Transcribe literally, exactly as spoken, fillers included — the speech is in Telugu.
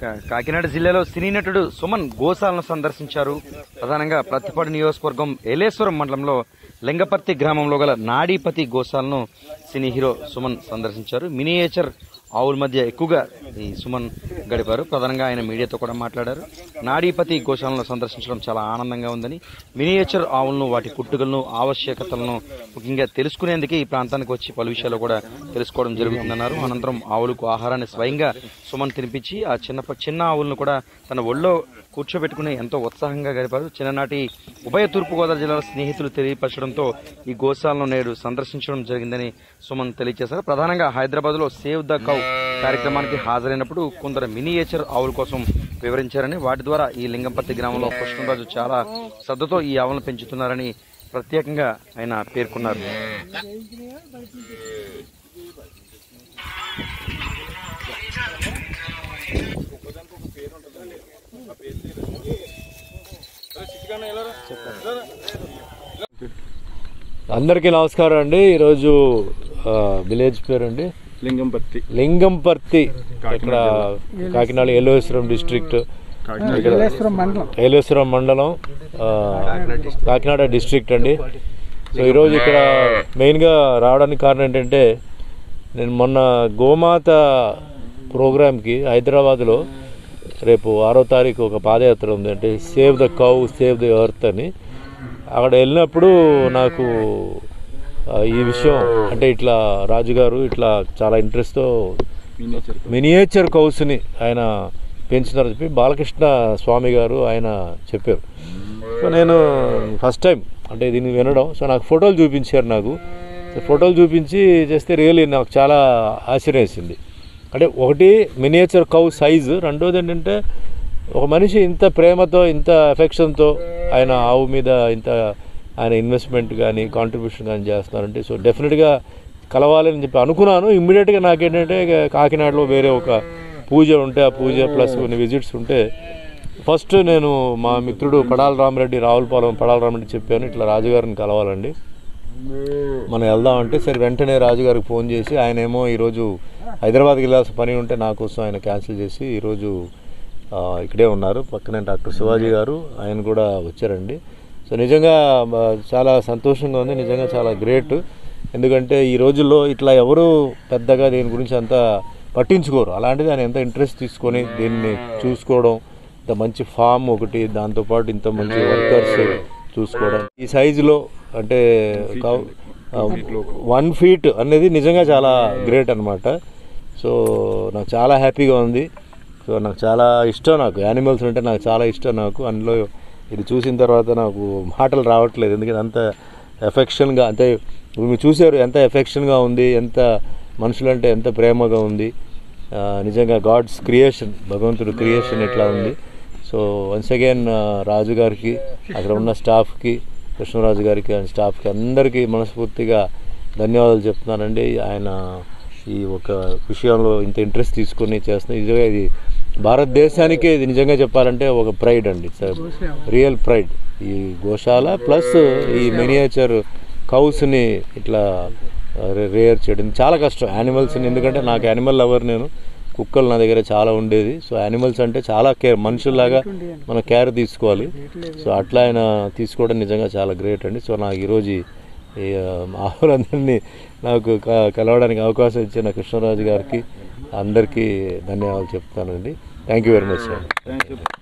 కాకినాడ జిల్లాలో సినీ నటుడు సుమన్ గోశాలను సందర్శించారు. ప్రధానంగా ప్రతిపాడు నియోజకవర్గం ఏలేశ్వరం మండలంలో లింగపర్తి గ్రామంలో గల నాడీపతి గోశాలను సినీ హీరో సుమన్ సందర్శించారు. మినియేచర్ ఆవుల మధ్య ఎక్కువగా ఈ సుమన్ గడిపారు. ప్రధానంగా ఆయన మీడియాతో కూడా మాట్లాడారు. నాడీపతి గోశాలను సందర్శించడం చాలా ఆనందంగా ఉందని, మినియేచర్ ఆవులను, వాటి పుట్టుకలను, ఆవశ్యకతలను ముఖ్యంగా తెలుసుకునేందుకే ఈ ప్రాంతానికి వచ్చి పలు విషయాలు కూడా తెలుసుకోవడం జరుగుతుందన్నారు. అనంతరం ఆవులకు ఆహారాన్ని స్వయంగా సుమన్ తినిపించి ఆ చిన్న చిన్న ఆవులను కూడా తన ఒళ్ళో కూర్చోబెట్టుకుని ఎంతో ఉత్సాహంగా గడిపారు. చిన్ననాటి ఉభయ తూర్పుగోదావరి జిల్లాలో స్నేహితులు తెలియపరచడంతో ఈ గోశాలను నేడు సందర్శించడం జరిగిందని సుమన్ తెలియజేశారు. ప్రధానంగా హైదరాబాద్లో సేవ్ ద కౌ కార్యక్రమానికి హాజరైనప్పుడు కొందరు మినియేచర్ ఆవుల కోసం వివరించారని, వాటి ద్వారా ఈ లింగంపర్తి గ్రామంలో కృష్ణరాజు చాలా శ్రద్ధతో ఈ ఆవులను పెంచుతున్నారని ప్రత్యేకంగా ఆయన పేర్కొన్నారు. అందరికీ నమస్కారం అండి. ఈరోజు విలేజ్ పేరు అండి లింగంపర్తి లింగంపర్తి ఇక్కడ కాకినాడ ఏలేశ్వరం డిస్ట్రిక్ట్, ఏలేశ్వరం మండలం, కాకినాడ డిస్ట్రిక్ట్ అండి. సో ఈరోజు ఇక్కడ మెయిన్గా రావడానికి కారణం ఏంటంటే, నేను మొన్న గోమాత ప్రోగ్రామ్కి హైదరాబాద్లో రేపు ఆరో తారీఖు ఒక పాదయాత్ర ఉంది, అంటే save the cow save the earth అని. అక్కడ వెళ్ళినప్పుడు నాకు ఈ విషయం అంటే ఇట్లా రాజుగారు ఇట్లా చాలా ఇంట్రెస్ట్తో మినియేచర్ కౌస్ని ఆయన పెంచుతారని చెప్పి బాలకృష్ణ స్వామి గారు ఆయన చెప్పారు. సో నేను ఫస్ట్ టైం అంటే దీన్ని వినడం. సో నాకు ఫోటోలు చూపించారు. నాకు ఫోటోలు చూపించి చేస్తే రియల్లీ నాకు చాలా ఆశ్చర్యం వేసింది. అంటే ఒకటి మినియేచర్ కౌ సైజు, రెండోది ఏంటంటే ఒక మనిషి ఇంత ప్రేమతో ఇంత ఎఫెక్షన్తో ఆయన ఆవు మీద ఇంత ఆయన ఇన్వెస్ట్మెంట్ కానీ కాంట్రిబ్యూషన్ కానీ చేస్తున్నారంటే, సో డెఫినెట్గా కలవాలని చెప్పి అనుకున్నాను. ఇమ్మీడియట్గా నాకేంటంటే కాకినాడలో వేరే ఒక పూజ ఉంటే ఆ పూజ ప్లస్ కొన్ని విజిట్స్ ఉంటే ఫస్ట్ నేను మా మిత్రుడు పడాల రామరెడ్డి, రావులపాలెం పడాల రామరెడ్డి చెప్పాను, ఇట్లా రాజుగారిని కలవాలండి, మనం వెళ్దామంటే సరే వెంటనే రాజుగారికి ఫోన్ చేసి, ఆయన ఏమో ఈరోజు హైదరాబాద్కి వెళ్ళాల్సిన పని ఉంటే నా కోసం ఆయన క్యాన్సిల్ చేసి ఈరోజు ఇక్కడే ఉన్నారు. పక్కనే డాక్టర్ శివాజీ గారు ఆయన కూడా వచ్చారండి. సో నిజంగా చాలా సంతోషంగా ఉంది, నిజంగా చాలా గ్రేట్. ఎందుకంటే ఈ రోజుల్లో ఇట్లా ఎవరు పెద్దగా దీని గురించి అంత పట్టించుకోరు. అలాంటిది ఆయన ఎంత ఇంట్రెస్ట్ తీసుకొని దీన్ని చూసుకోవడం, ఇంత మంచి ఫామ్ ఒకటి, దాంతోపాటు ఇంత మంచి వర్కర్స్ చూసుకోవడం, ఈ సైజులో అంటే వన్ ఫీట్ అనేది నిజంగా చాలా గ్రేట్ అనమాట. సో నాకు చాలా హ్యాపీగా ఉంది. సో నాకు చాలా ఇష్టం, నాకు యానిమల్స్ అంటే నాకు చాలా ఇష్టం. నాకు అందులో ఇది చూసిన తర్వాత నాకు మాటలు రావట్లేదు, ఎందుకంటే అంత ఎఫెక్షన్గా, అంటే మీరు చూసారు ఎంత ఎఫెక్షన్గా ఉంది, ఎంత మనుషులంటే ఎంత ప్రేమగా ఉంది. నిజంగా గాడ్స్ క్రియేషన్, భగవంతుడు క్రియేషన్ ఎట్లా ఉంది. సో వన్స్ అగైన్ రాజుగారికి, అక్కడ ఉన్న స్టాఫ్కి, కృష్ణరాజు గారికి అండ్ స్టాఫ్కి అందరికీ మనస్ఫూర్తిగా ధన్యవాదాలు చెప్తున్నానండి. ఆయన ఈ ఒక విషయంలో ఇంత ఇంట్రెస్ట్ తీసుకొని చేస్తున్న, నిజంగా ఇది భారతదేశానికి ఇది నిజంగా చెప్పాలంటే ఒక ప్రైడ్ అండి, రియల్ ప్రైడ్. ఈ గోశాల ప్లస్ ఈ మినియేచర్ కౌస్ని ఇట్లా రేర్ చేయడం చాలా కష్టం యానిమల్స్ని, ఎందుకంటే నాకు యానిమల్ లవర్, నేను కుక్కలు నా దగ్గర చాలా ఉండేది. సో యానిమల్స్ అంటే చాలా కేర్, మనుషుల్లాగా మనం కేర్ తీసుకోవాలి. సో అట్లా ఆయన తీసుకోవడం నిజంగా చాలా గ్రేట్ అండి. సో నాకు ఈరోజు ఈ ఆవులందరినీ నాకు కలవడానికి అవకాశం ఇచ్చిన కృష్ణరాజు గారికి అందరికీ ధన్యవాదాలు చెప్తానండి. Thank you very much sir.